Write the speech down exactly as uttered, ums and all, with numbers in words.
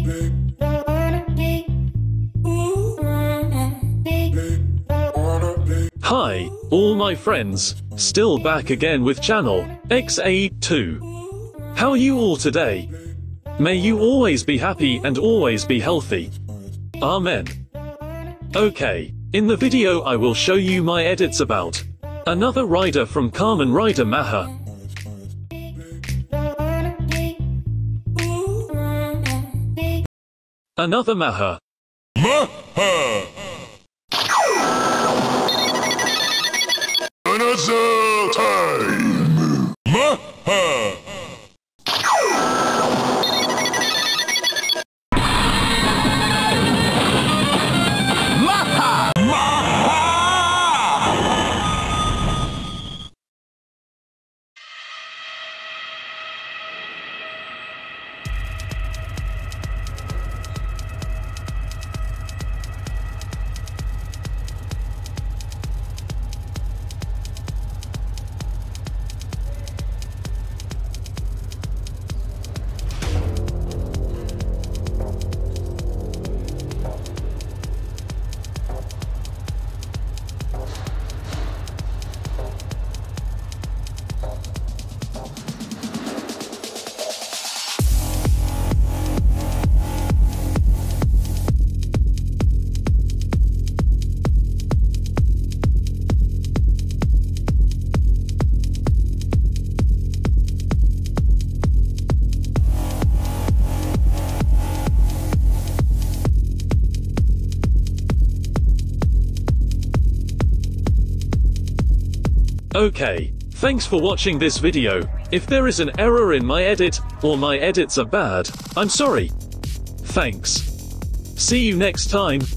Hi, all my friends, still back again with channel Exaditwo. How are you all today? May you always be happy and always be healthy. Amen. Okay, in the video I will show you my edits about another rider from Kamen Raidā Mach. Another Mach. Mach! Another time! Mach! Okay, thanks for watching this video. If there is an error in my edit, or my edits are bad, I'm sorry. Thanks. See you next time.